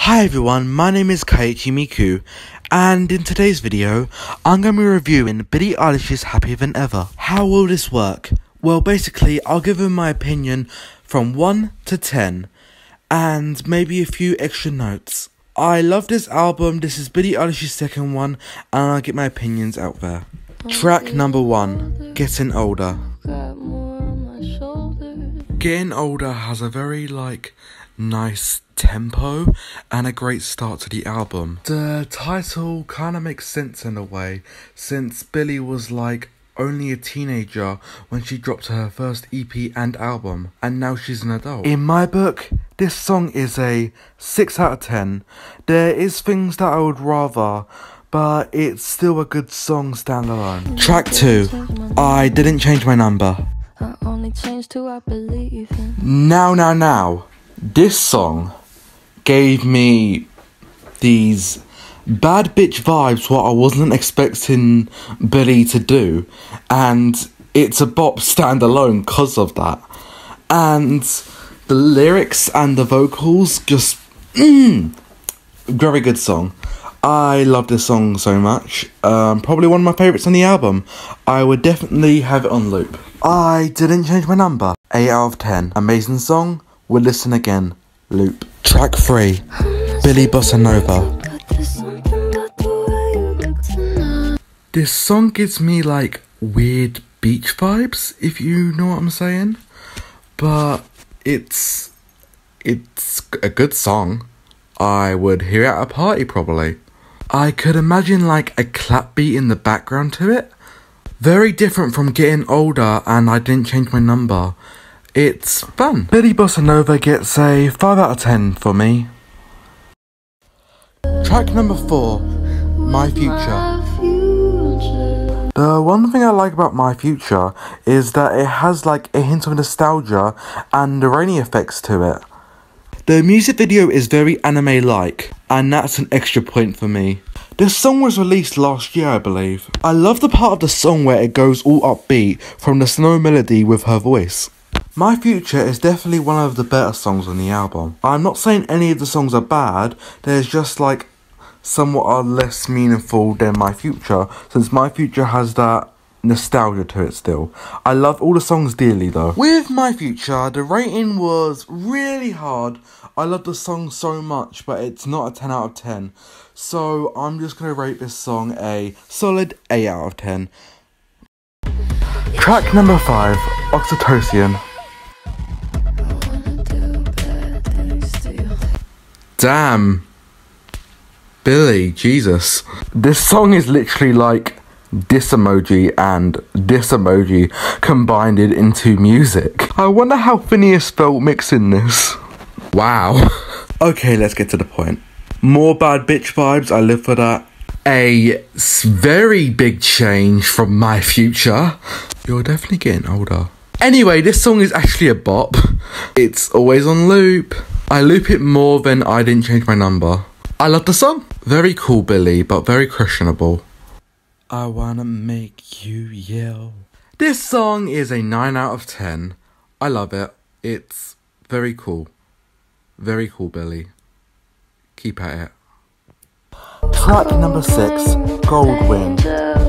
Hi everyone, my name is Kaiichi Miku, and in today's video, I'm going to be reviewing Billie Eilish's Happier Than Ever. How will this work? Well, basically, I'll give him my opinion from 1 to 10, and maybe a few extra notes. I love this album, this is Billie Eilish's second one, and I'll get my opinions out there. Track number 1, Getting Older. Getting Older has a very, nice tempo and a great start to the album. The title kind of makes sense in a way, since Billie was only a teenager when she dropped her first EP and album, and now she's an adult. In my book, this song is a 6 out of 10. There is things that I would rather, but it's still a good song standalone. Track 2, I Didn't Change My Number. I only changed who I believe in. Now. This song gave me these bad bitch vibes, what I wasn't expecting Billie to do, and it's a bop standalone because of that. And the lyrics and the vocals, just very good song. I love this song so much. Probably one of my favourites on the album. I would definitely have it on loop. I Didn't Change My Number, 8 out of 10. Amazing song. We'll listen again. Loop. Track 3, Billie Bossa Nova. This song gives me weird beach vibes, if you know what I'm saying. But it's a good song. I would hear it at a party probably. I could imagine a clap beat in the background to it. Very different from Getting Older and I Didn't Change My Number. It's fun. Billie Bossa Nova gets a 5 out of 10 for me. Track number 4, My Future. The one thing I like about My Future is that it has a hint of nostalgia and the rainy effects to it. The music video is very anime-like, and that's an extra point for me. This song was released last year, I believe. I love the part of the song where it goes all upbeat from the slow melody with her voice. My Future is definitely one of the better songs on the album. I'm not saying any of the songs are bad, there's just somewhat are less meaningful than My Future, since My Future has that nostalgia to it still. I love all the songs dearly though. With My Future, the rating was really hard. I love the song so much, but it's not a 10 out of 10. So I'm just going to rate this song a solid 8 out of 10. Track number 5, Oxytocin. Damn. Billie, Jesus. This song is literally this emoji and this emoji combined it into music. I wonder how Phineas felt mixing this. Wow. Okay, let's get to the point. More bad bitch vibes, I live for that. A very big change from My Future. You're definitely getting older. Anyway, this song is actually a bop. It's always on loop. I loop it more than I Didn't Change My Number. I love the song. Very cool, Billie, but very questionable. I wanna make you yell. This song is a 9 out of 10. I love it. It's very cool. Very cool, Billie. Keep at it. Track number 6, Goldwing.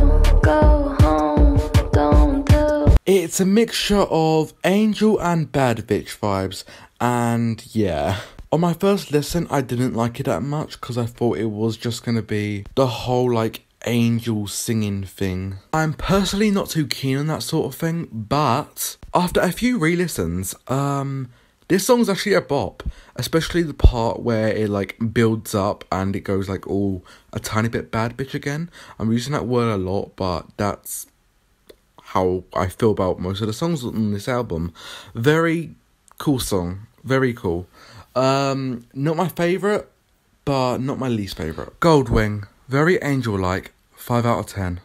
It's a mixture of angel and bad bitch vibes, and yeah. On my first listen, I didn't like it that much because I thought it was just gonna be the whole angel singing thing. I'm personally not too keen on that sort of thing, but after a few re-listens, this song's actually a bop, especially the part where it builds up and it goes all a tiny bit bad bitch again. I'm using that word a lot, but that's how I feel about most of the songs on this album. Very cool song, very cool. Not my favourite, but not my least favourite. Goldwing, very angel-like, 5 out of 10.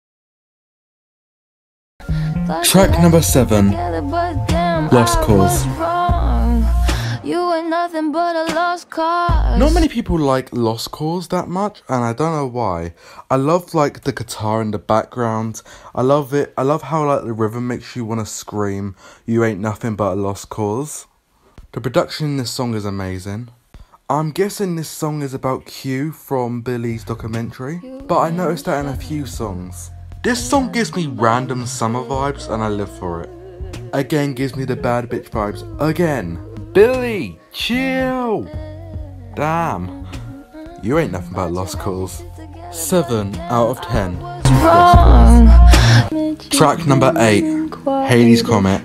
Track number 7, Lost Cause. You ain't nothing but a lost cause. Not many people like Lost Cause that much, and I don't know why. I love the guitar in the background. I love it. I love how the rhythm makes you want to scream, you ain't nothing but a lost cause. The production in this song is amazing. I'm guessing this song is about Q from Billie's documentary, but I noticed that in a few songs. This song gives me random summer vibes and I live for it. Again, gives me the bad bitch vibes again. Billie, chill! Damn, you ain't nothing but lost cause. 7 out of 10. Track number 8, Halley's Comet.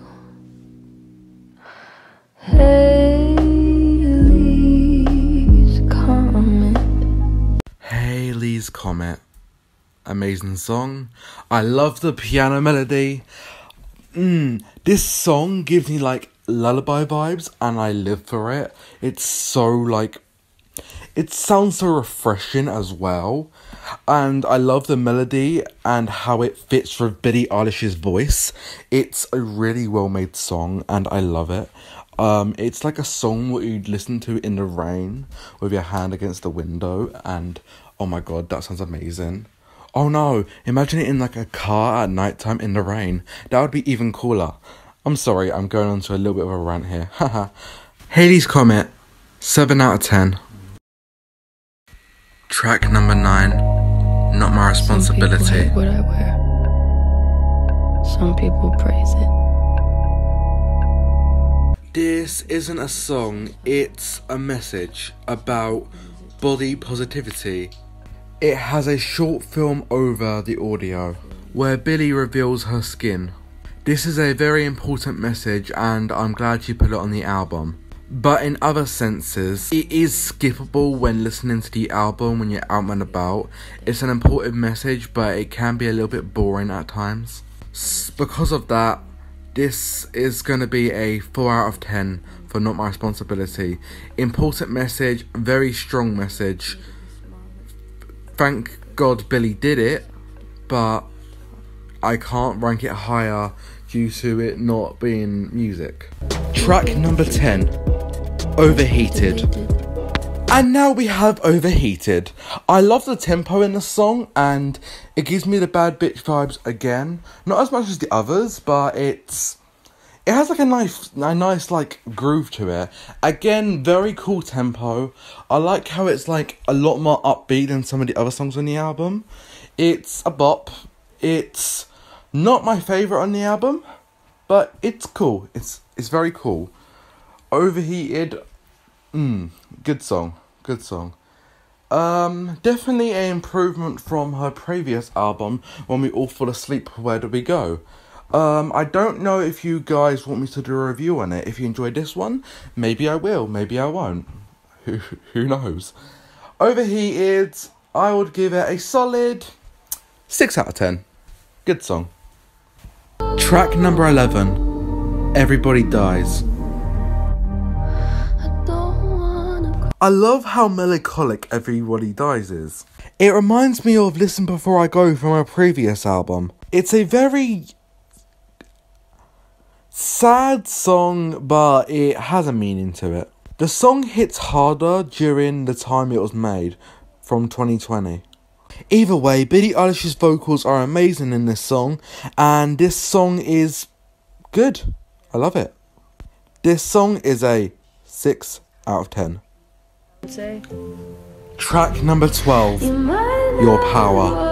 Halley's Comet. Amazing song. I love the piano melody. This song gives me like lullaby vibes and I live for it. It's so like, it sounds so refreshing as well. And I love the melody and how it fits with Billie Eilish's voice. It's a really well made song and I love it. It's like a song what you'd listen to in the rain with your hand against the window, and oh my god, that sounds amazing. Oh no, imagine it in like a car at night time in the rain. That would be even cooler. I'm sorry, I'm going on to a little bit of a rant here. Haha. Halley's Comet, 7 out of 10. Track number 9, Not My Responsibility. Some people hate what I wear. Some people praise it. This isn't a song, it's a message about body positivity. It has a short film over the audio where Billie reveals her skin. This is a very important message and I'm glad she put it on the album. But in other senses, it is skippable when listening to the album when you're out and about. It's an important message, but it can be a little bit boring at times. Because of that, this is going to be a 4 out of 10 for Not My Responsibility. Important message, very strong message. Thank God Billie did it, but I can't rank it higher due to it not being music. Track number 10, Overheated. And now we have Overheated. I love the tempo in the song and it gives me the bad bitch vibes again. Not as much as the others, but it has like a nice like groove to it. Again, very cool tempo. I like how it's like a lot more upbeat than some of the other songs on the album. It's a bop. It's not my favourite on the album, but it's cool. It's very cool. Overheated, good song. Definitely an improvement from her previous album, When We All Fall Asleep, Where Do We Go? I don't know if you guys want me to do a review on it. If you enjoyed this one, maybe I will, maybe I won't. Who knows? Overheated, I would give it a solid 6 out of 10. Good song. Track number 11, Everybody Dies. I love how melancholic Everybody Dies is. It reminds me of Listen Before I Go from her previous album. It's a very sad song, but it has a meaning to it. The song hits harder during the time it was made, from 2020. Either way, Billie Eilish's vocals are amazing in this song, and this song is good. I love it. This song is a 6 out of 10. Track number 12, Your Power.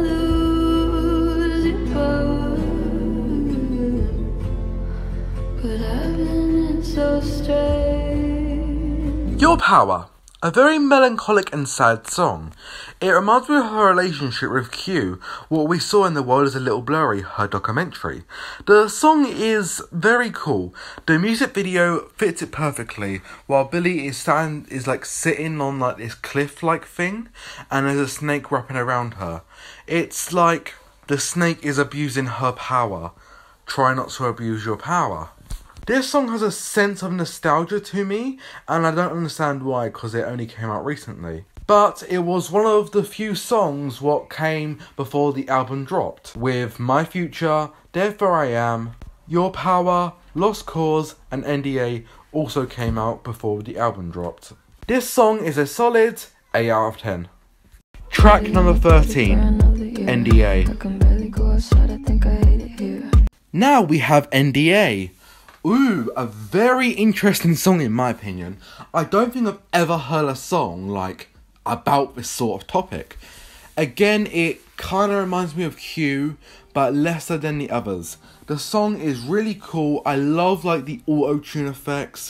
Your Power, a very melancholic and sad song. It reminds me of her relationship with Q, What We Saw in the World Is a Little Blurry, her documentary. The song is very cool. The music video fits it perfectly, while Billie is sitting on like this cliff-like thing, and there's a snake wrapping around her. It's like the snake is abusing her power. Try not to abuse your power. This song has a sense of nostalgia to me, and I don't understand why, because it only came out recently. But it was one of the few songs what came before the album dropped, with My Future, Therefore I Am, Your Power, Lost Cause, and NDA also came out before the album dropped. This song is a solid 8 out of 10. Track number 13, NDA. Now we have NDA. Ooh, a very interesting song in my opinion. I don't think I've ever heard a song like about this sort of topic. Again, it kind of reminds me of Q, but lesser than the others. The song is really cool. I love like the auto-tune effects,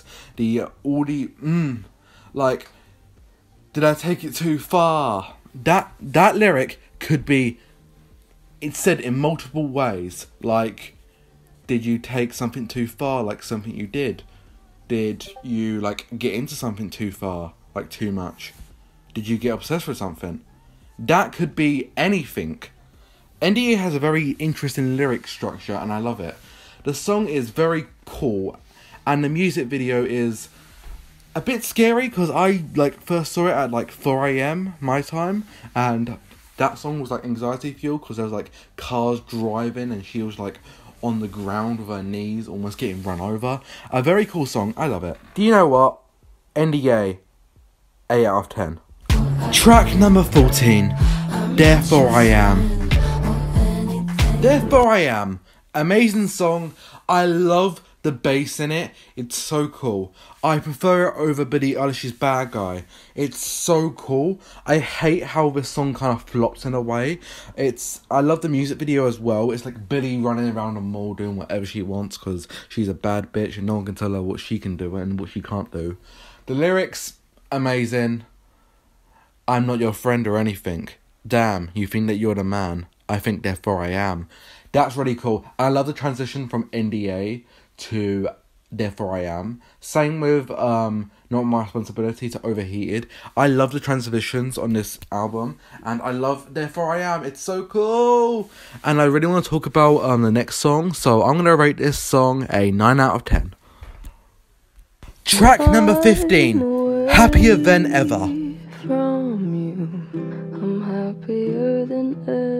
like, did I take it too far? That lyric could be, it's said in multiple ways, like, did you take something too far, like something you did? Did you, like, get into something too far, like too much? Did you get obsessed with something? That could be anything. NDA has a very interesting lyric structure and I love it. The song is very cool and the music video is a bit scary because I, like, first saw it at, like, 4 a.m. my time, and that song was, like, anxiety fuel because there was, like, cars driving and she was, like, on the ground with her knees, almost getting run over. A very cool song. I love it. Do you know what? NDA, 8 out of 10. Track number 14. Therefore I Am. Therefore I Am. Amazing song. I love the bass in it. It's so cool. I prefer it over Billie Eilish's Bad Guy. It's so cool. I hate how this song kind of flops in a way. I love the music video as well. It's like Billie running around the mall doing whatever she wants because she's a bad bitch and no one can tell her what she can do and what she can't do. The lyrics, amazing. I'm not your friend or anything. Damn, you think that you're the man. I think therefore I am. That's really cool. I love the transition from NDA to Therefore I Am. Same with Not My Responsibility to Overheated. I love the transitions on this album and I love Therefore I Am. It's so cool. And I really want to talk about the next song, so I'm going to rate this song a 9 out of 10. Track number 15. Happier Than Ever. From you, I'm happier than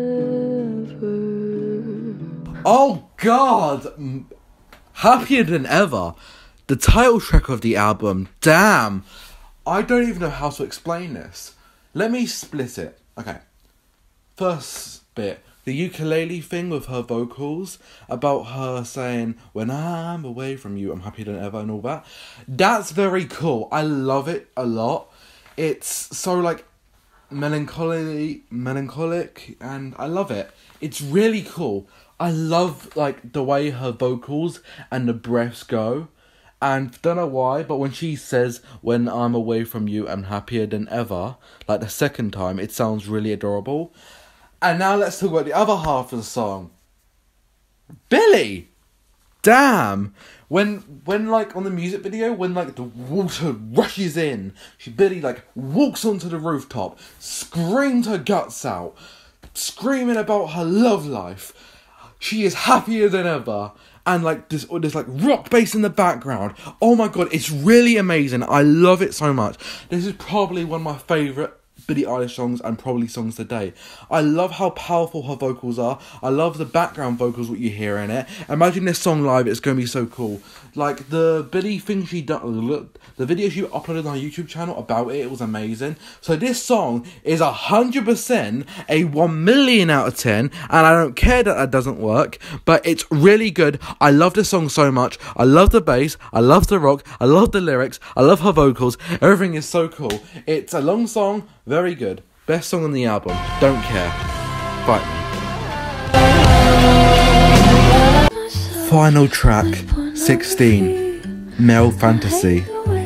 ever. Oh God! Happier Than Ever. The title track of the album. Damn. I don't even know how to explain this. Let me split it. Okay. First bit. The ukulele thing with her vocals. About her saying, when I'm away from you, I'm happier than ever and all that. That's very cool. I love it a lot. It's so like melancholic and I love it. It's really cool. I love like the way her vocals and the breaths go, and don't know why, but when she says when I'm away from you I'm happier than ever, like the second time, it sounds really adorable. And now let's talk about the other half of the song. Billie! Damn! When like on the music video, when like the water rushes in, Billie like walks onto the rooftop, screams her guts out, screaming about her love life. She is happier than ever. And like there's like rock bass in the background. Oh my god, it's really amazing. I love it so much. This is probably one of my favourite Billie Eilish songs and probably songs today. I love how powerful her vocals are. I love the background vocals, what you hear in it. Imagine this song live, it's going to be so cool. Like the Billie thing she done, the video she uploaded on her YouTube channel about it was amazing. So this song is 100% a 1 million out of 10, and I don't care that doesn't work, but it's really good. I love this song so much. I love the bass, I love the rock, I love the lyrics, I love her vocals. Everything is so cool. It's a long song, very good. Best song on the album. Don't care. Fight me. Final track, 16. Male Fantasy.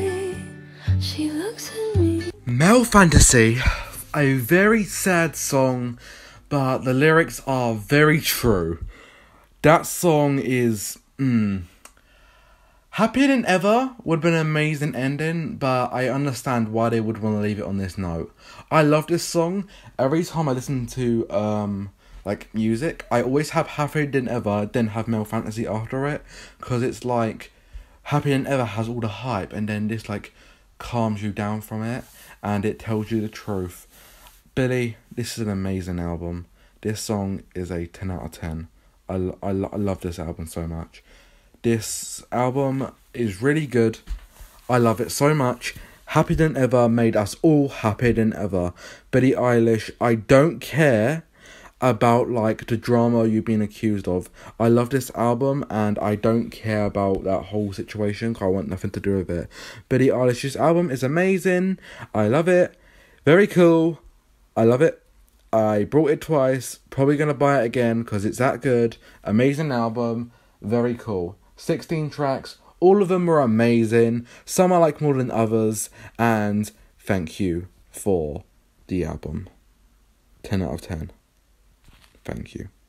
Male Fantasy. A very sad song, but the lyrics are very true. That song is... Happier Than Ever would have been an amazing ending, but I understand why they would want to leave it on this note. I love this song. Every time I listen to like music, I always have Happier Than Ever, then have Male Fantasy after it, because it's like Happier Than Ever has all the hype, and then this like calms you down from it, and it tells you the truth. Billie, this is an amazing album. This song is a 10 out of 10. I love this album so much. This album is really good. I love it so much. Happier Than Ever made us all happier than ever. Billie Eilish, I don't care. about like the drama you've been accused of. I love this album and I don't care about that whole situation because I want nothing to do with it. Billie Eilish's album is amazing. I love it. Very cool. I love it. I bought it twice. Probably going to buy it again because it's that good. Amazing album. Very cool. 16 tracks. All of them were amazing. Some I like more than others. And thank you for the album. 10 out of 10. Thank you.